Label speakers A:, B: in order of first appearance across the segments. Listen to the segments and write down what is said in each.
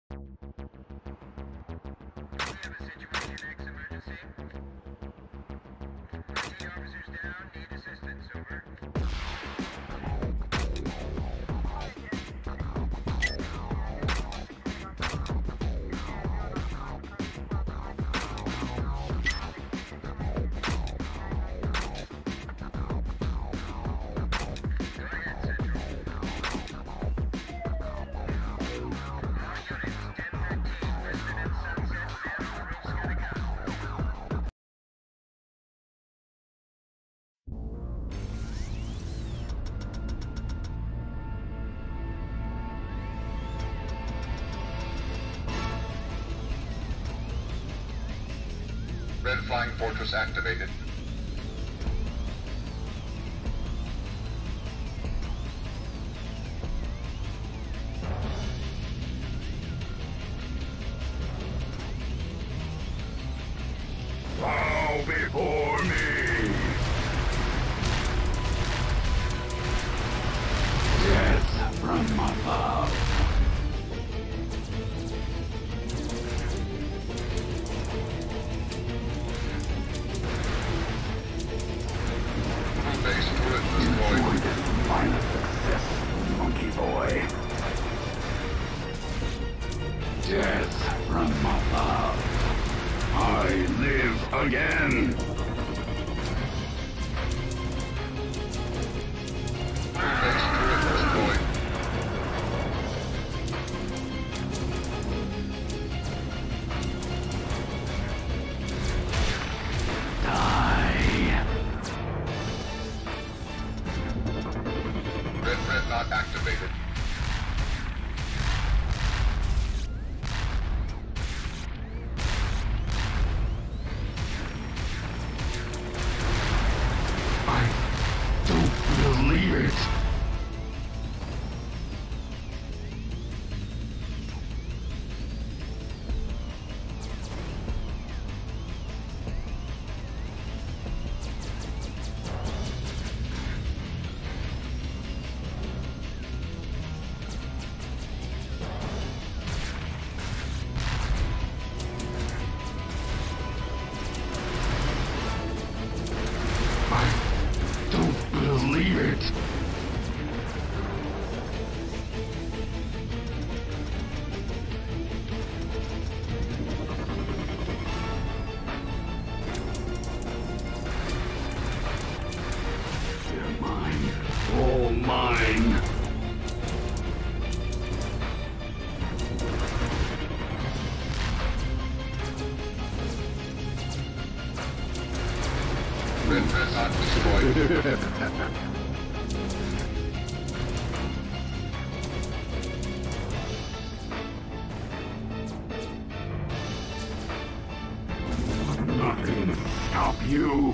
A: Red Flying Fortress activated.
B: Bow before me! Death from above!
A: Base turret destroyed.
B: Final success, monkey boy. Death from above. I live again.
A: Base turret destroyed.
B: Die.
A: Red dreadnought activated.
B: I don't believe it. I don't believe it. They're mine. All mine.
A: Red dreadnought destroyed.
B: Nothing will stop you.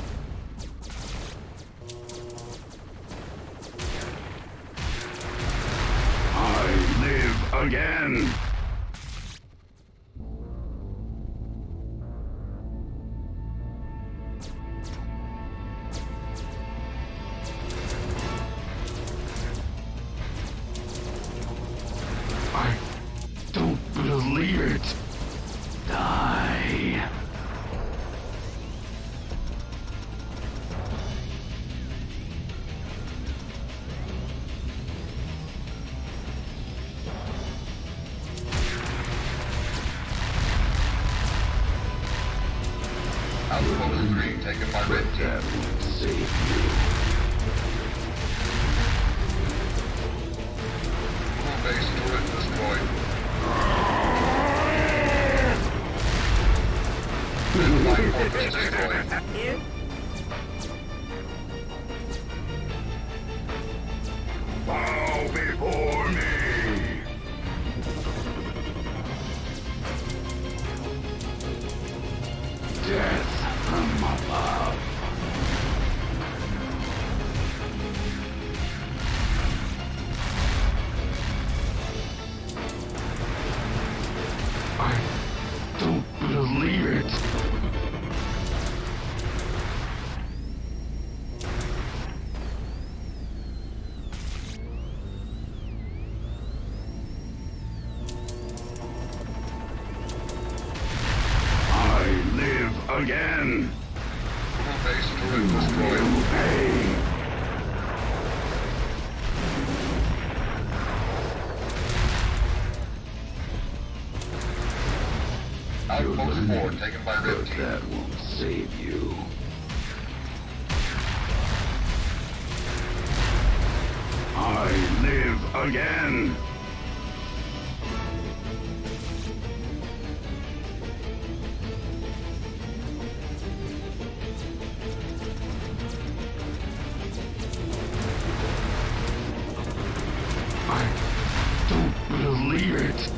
B: I live again. I don't believe it. Die.
A: Outpost 3 taken by red team.
B: That will save you.
A: Full base turret destroyed. Red Flying Fortress destroyed.
B: Bow before me. Death from above. I don't believe it. again.
A: Naval base turret destroyed.
B: Hey.
A: Outpost 4 taken by Red
B: But
A: Team.
B: that won't save you. I live again. I don't believe it.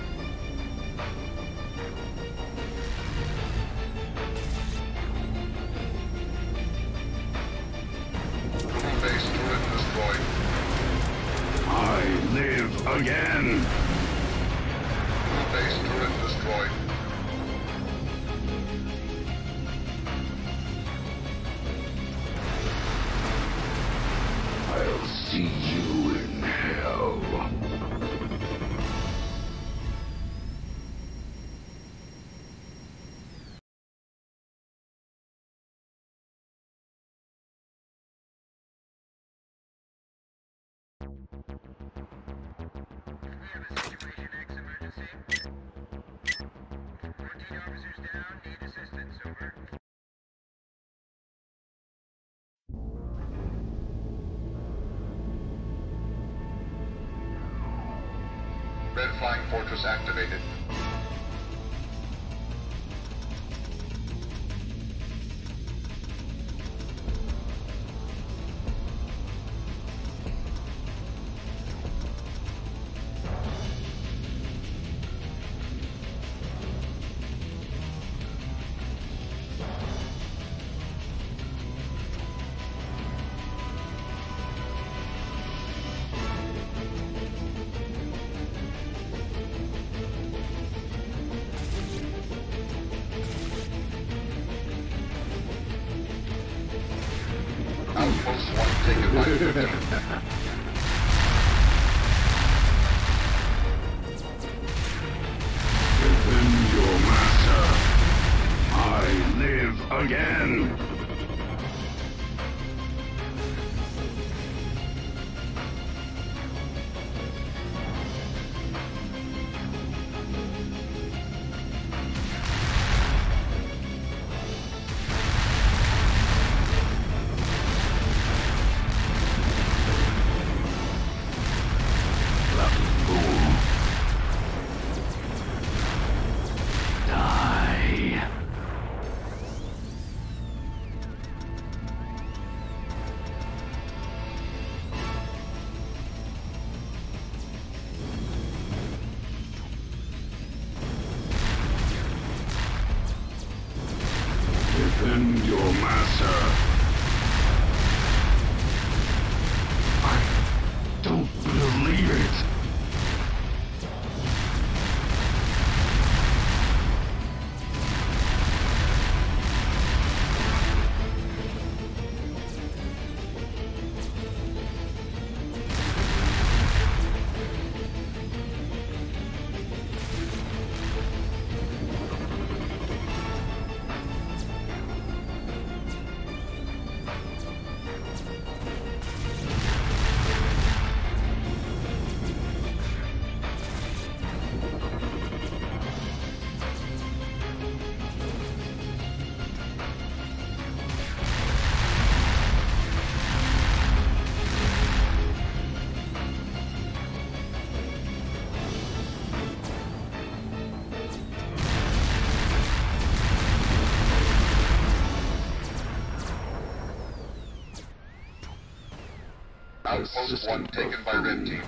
A: Naval base turret destroyed.
B: I live again.
A: Naval base turret destroyed.
B: I'll see you in hell.
C: We have a Situation X emergency. 14 officers down, need assistance, over.
A: Red Flying Fortress activated. Outpost 1 taken by Red Team.
B: Defend your master. I live again. Lucky fool. Die. Defend your master. I don't believe it.
A: Outpost 1 taken by Red Team.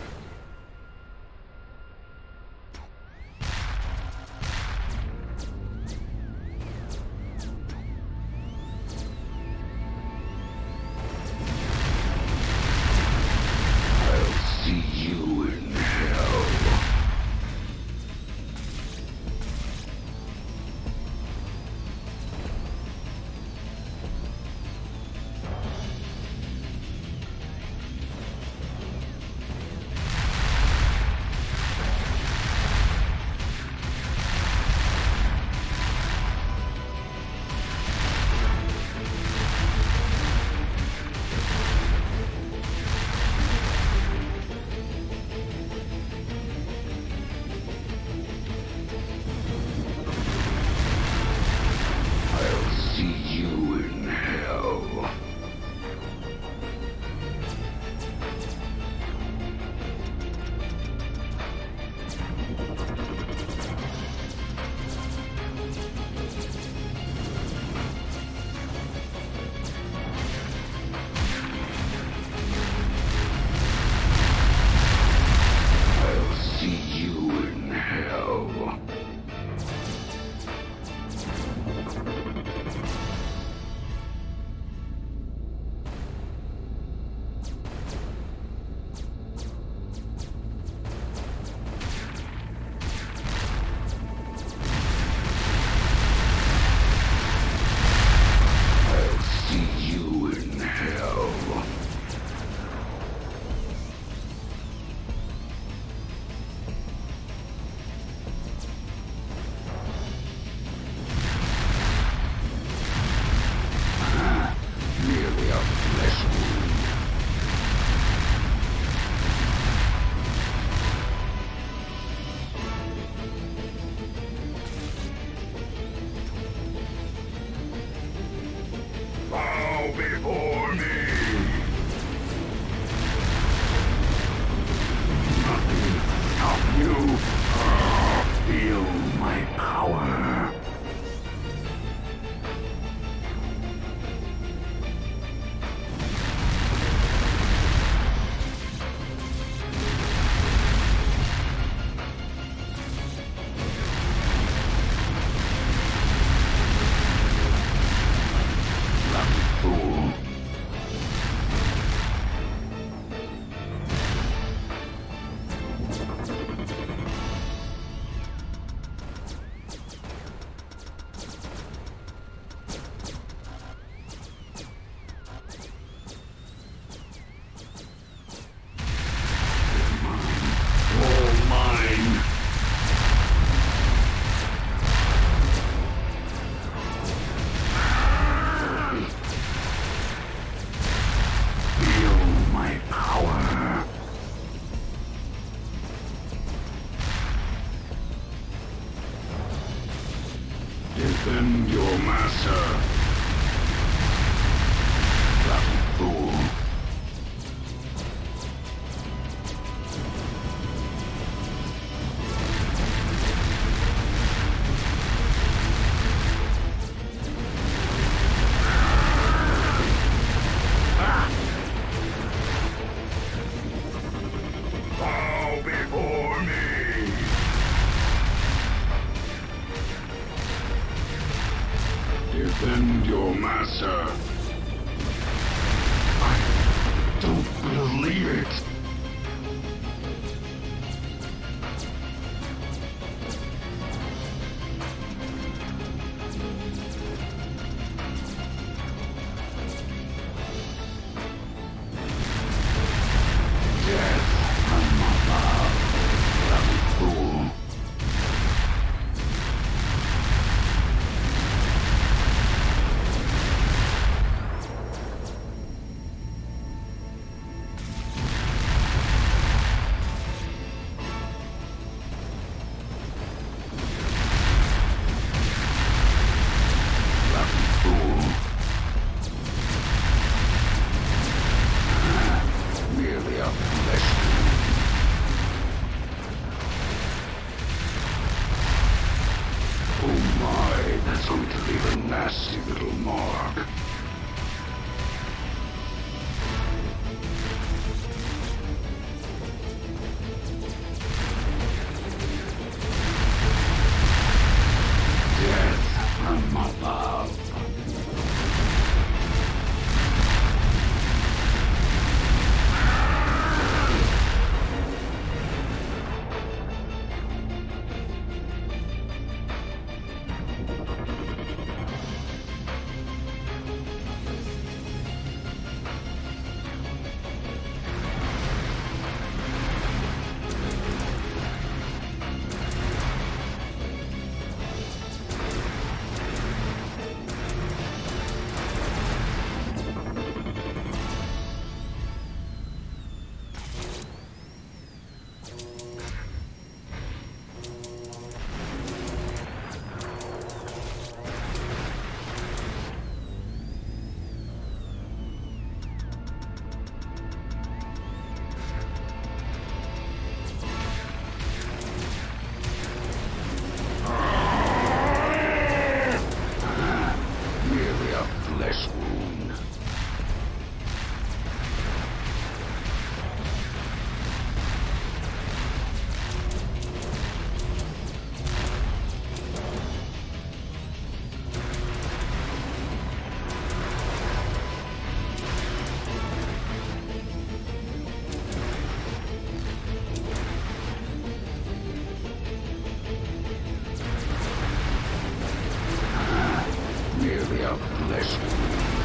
B: I'll see you in hell. Defend your master. Bloody fool. Bow before me. Defend your master. I don't believe it. Death and mother. Bloody fool. Bloody fool. Merely a flesh wound. Oh my, that's going to leave a nasty little mark. Death and my love. Merely a flesh wound. Merely a flesh wound.